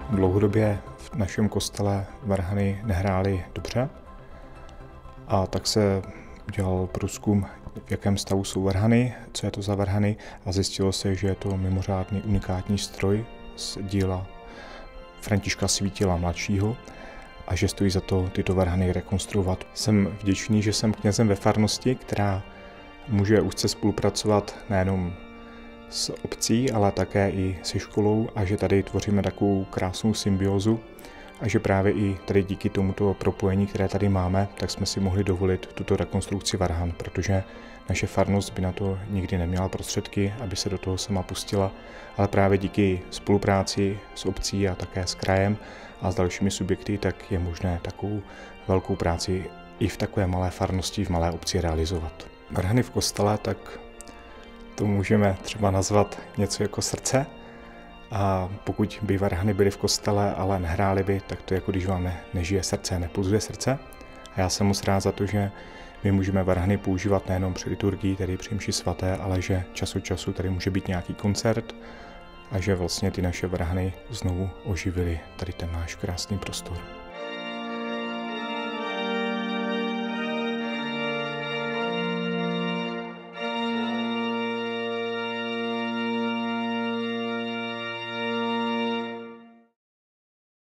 Dlouhodobě v našem kostele varhany nehrály dobře a tak se udělal průzkum, v jakém stavu jsou varhany, co je to za varhany a zjistilo se, že je to mimořádný unikátní stroj z díla Františka Svítila mladšího a že stojí za to tyto varhany rekonstruovat. Jsem vděčný, že jsem knězem ve farnosti, která může úzce spolupracovat nejenom s obcí, ale také i se školou a že tady tvoříme takovou krásnou symbiózu a že právě i tady díky tomuto propojení, které tady máme, tak jsme si mohli dovolit tuto rekonstrukci varhan, protože naše farnost by na to nikdy neměla prostředky, aby se do toho sama pustila, ale právě díky spolupráci s obcí a také s krajem a s dalšími subjekty, tak je možné takovou velkou práci i v takové malé farnosti, v malé obci realizovat. Varhany v kostele, tak to můžeme třeba nazvat něco jako srdce. A pokud by varhany byly v kostele, ale nehrály by, tak to je jako když vám nežije srdce, nepulzuje srdce. A já jsem moc rád za to, že my můžeme varhany používat nejenom při liturgii, tedy při mši svaté, ale že čas od času tady může být nějaký koncert a že vlastně ty naše varhany znovu oživily tady ten náš krásný prostor.